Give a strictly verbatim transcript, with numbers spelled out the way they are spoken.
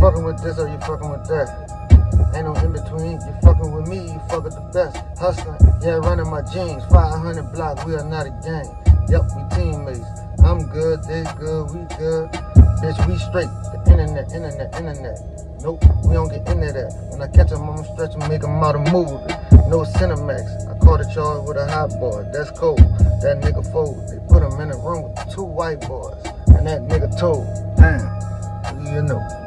fucking with this or you fucking with that. Ain't no in between. You fucking with me, you fucking the best. Hustling, yeah, running my jeans. five hundred block, we are not a gang. Yep, we teammates. I'm good, they good, we good. Bitch, we straight. The internet, internet, internet. Nope, we don't get into that. When I catch them, I'ma stretch and make them out of movie. No Cinemax. I caught a charge with a hot boy. That's cold. That nigga fold. They put him in a room with two white boys. And that nigga told. Damn, what do you know?